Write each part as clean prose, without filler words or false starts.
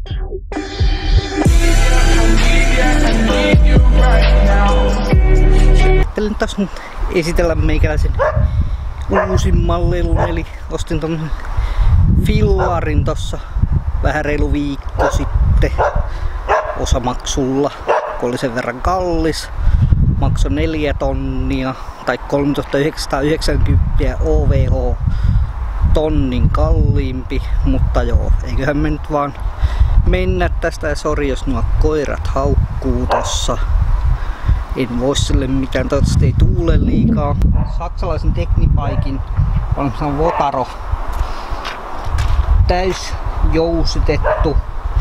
Ajattelin taas nyt esitellä meikäläisen uusimman lelun, eli ostin tommosen fillarin tossa vähän reilu viikko sitten osamaksulla, kun oli sen verran kallis. Maksoi 4 tonnia tai 3990 OVH, tonnin kalliimpi, mutta joo, eiköhän me nyt vaan mennä tästä, ja sori jos nuo koirat haukkuu tossa. En voi sille mitään, toivottavasti ei tuule liikaa. Saksalaisen Technibikein valmistan Votaro. Täysjousitettu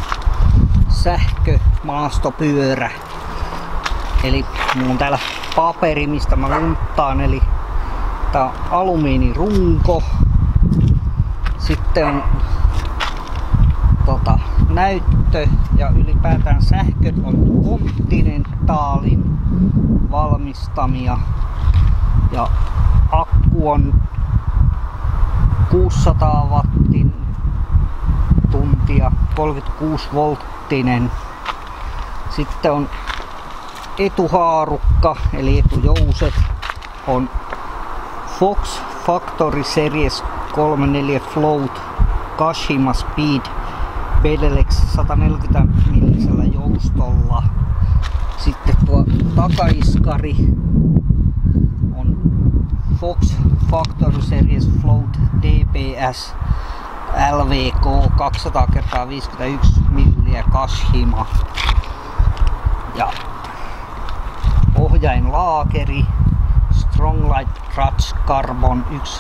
sähkömaastopyörä. Eli mulla on täällä paperi, mistä mä lunttaan, eli tää on alumiinirunko. Sitten on näyttö ja ylipäätään sähköt on Continentalin valmistamia. Ja akku on 600 wattin tuntia, 36 volttinen. Sitten on etuhaarukka eli etujouset on Fox Factory Series 34 Float Kashima Speed Pedelecs 140 millisellä joustolla. Sitten tuo takaiskari on Fox Factory Series Float DPS LVK 200x51 milliä Kashima. Ja ohjainlaakeri Stronglight Clutch Carbon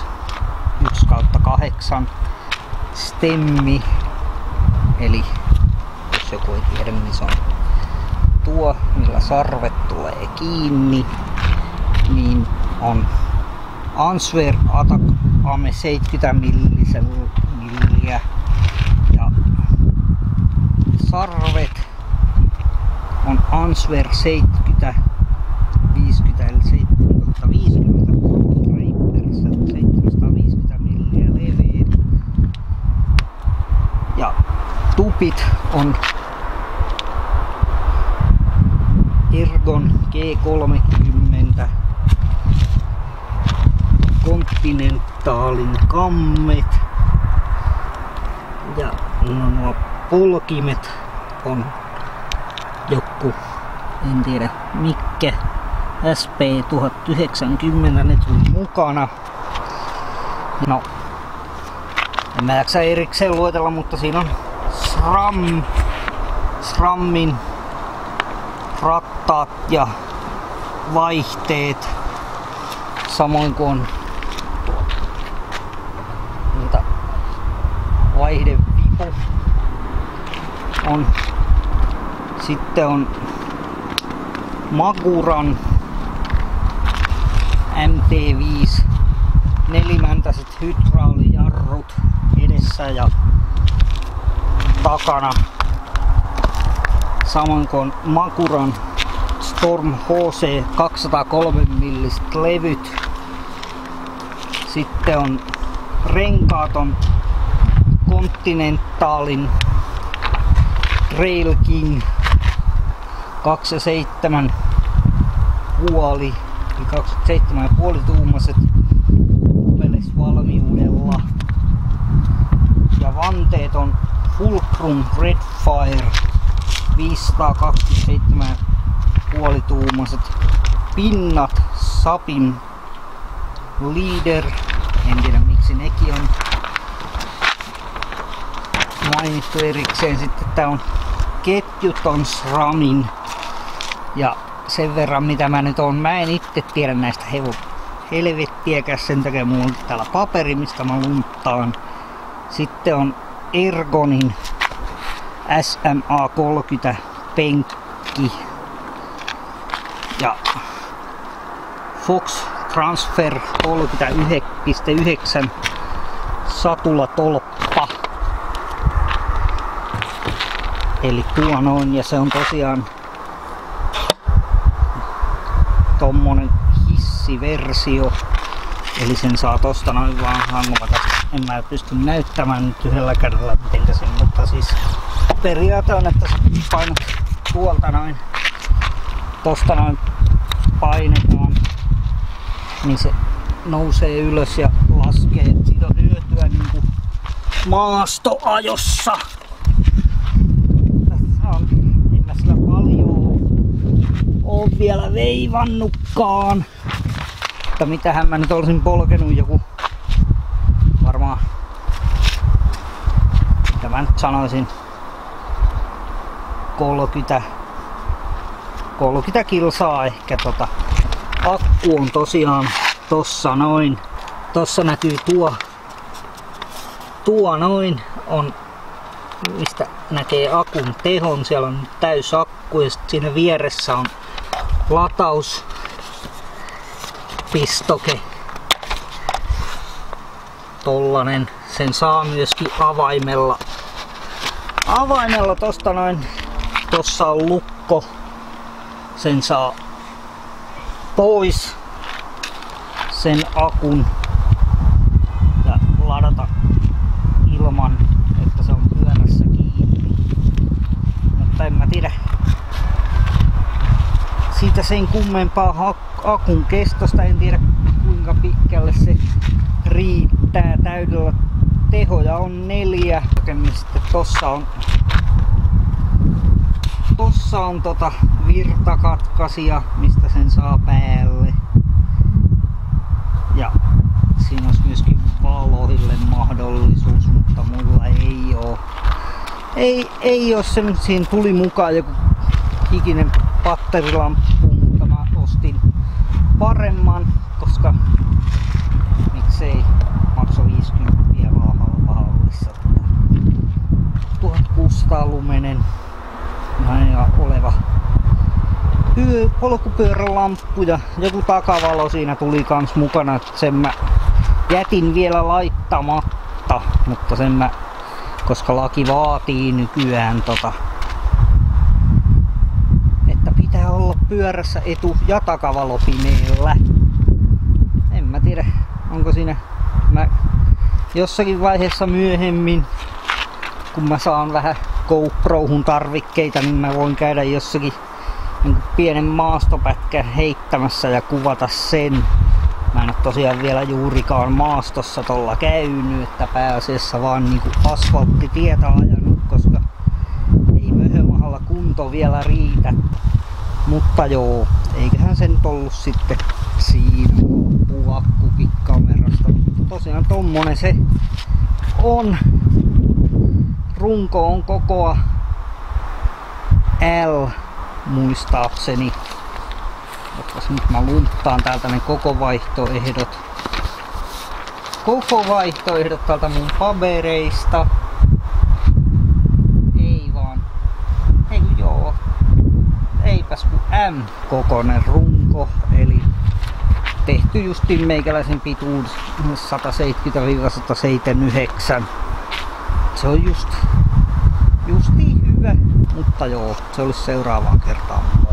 1/8 stemmi, eli jos joku ei tiedä, niin se on tuo, millä sarvet tulee kiinni, niin on Answer Attack Ame 70 milliä, ja sarvet on Answer 70 50 eli 750 Draper 750 milliä leveä. Ja tupit on Ergon G30 Continentalin kammet. Ja nuo polkimet on joku, en tiedä mikä, SP 1090, ne tuli mukana. No, en mä jaksa erikseen luetella, mutta siinä on SRAMin rattaat ja vaihteet, samoin kuin on vaihdevipu on. Sitten on Maguran MT5 nelimäntäiset hydraulijarrut edessä ja takana, samoin kuin Maguran Storm HC 203 milliset levyt. Sitten on renkaat on Continentalin Trail King 2,7 puoli, eli 27,5 tuumaset valmiudella. Ja vanteet on Fulcrum Redfire 527,5 tuumaset. Pinnat Sapin Leader, en tiedä miksi nekin on mainittu erikseen. Sitten tää on ketjuton SRAMin, ja sen verran mitä mä nyt on, mä en itse tiedä näistä helvettiäkäs, sen takia mulla on täällä paperi, mistä mä lunttaan. Sitten on Ergonin SMA30 penkki ja Fox Transfer 39,9 satulatolppa. Eli tuo noin, ja se on tosiaan tommonen hissiversio. Eli sen saa tosta noin vaan hangomata. En mä pysty näyttämään nyt yhdellä kädellä mitenkä sen, mutta siis periaate on, että sä painat tuolta noin, tosta noin painetaan, niin se nousee ylös ja laskee. Siitä on hyötyä niinku maastoajossa. Tässä on, en mä sillä paljon oo vielä veivannutkaan. Mutta mitähän mä nyt olisin polkenut joku varmaan, mitä mä nyt sanoisin, 30 kilsaa ehkä Akku on tosiaan tossa noin. Tossa näkyy tuo noin on, mistä näkee akun tehon. Siellä on täys akku ja sitten siinä vieressä on latauspistoke. Tollanen. Sen saa myöskin avaimella tosta noin. Tossa on lukko. Sen saa pois sen akun ja ladata ilman, että se on pyörässä kiinni. Mutta en mä tiedä siitä sen kummempaa akun kestosta. En tiedä kuinka pitkälle se riittää täydellä. Tehoja on 4. Sitten tossa on virtakatkaisija, mistä sen saa päälle. Ja siinä olisi myöskin valoille mahdollisuus, mutta mulla ei oo. Ei oo se nyt, siinä tuli mukaan joku hikinen batterilamppu, mutta mä ostin paremman, koska miksei, maksoi 50 vaan halpahallissa. 1600 lumenen ja oleva polkupyörälamppu ja joku takavalo siinä tuli kans mukana, että sen mä jätin vielä laittamatta, mutta sen mä, koska laki vaatii nykyään että pitää olla pyörässä etu- ja takavalo pimeällä. En mä tiedä, onko siinä, mä jossakin vaiheessa myöhemmin, kun mä saan vähän GoProhun tarvikkeita, niin mä voin käydä jossakin niin pienen maastopätkän heittämässä ja kuvata sen. Mä en oo tosiaan vielä juurikaan maastossa tolla käynyt, että pääasiassa vaan niin asfalttitietä ajanut, koska ei Möhömahalla kunto vielä riitä. Mutta joo, eiköhän se nyt ollut sitten siinä akkukin kamerasta. Tosiaan tommonen se on. Runko on kokoa L muistaakseni. Otas nyt mä lunttaan täältä ne koko vaihtoehdot. Koko vaihtoehdot täältä mun papereista. Ei vaan. Ei joo. Eipäs kun M-kokoinen runko. Eli tehty justiin meikäläisen pituus 170-179. Se on justiin hyvä, mutta joo, se olisi seuraavaan kertaan.